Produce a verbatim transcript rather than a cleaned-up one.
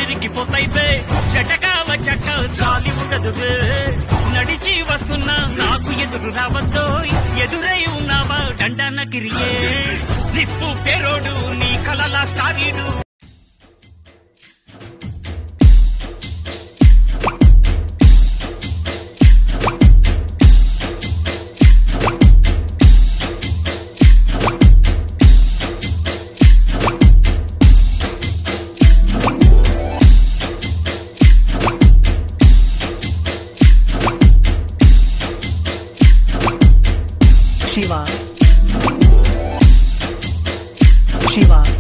విరిగిపోతాయితే చెటకావ చక్క చాలి ఉండదు నడిచి వస్తున్నా నాకు ఎదురు రావద్దో ఎదురై ఉన్నావా దండన గిరియే నిప్పు పేరోడు నీ కలల స్టారీడు Shiva Shiva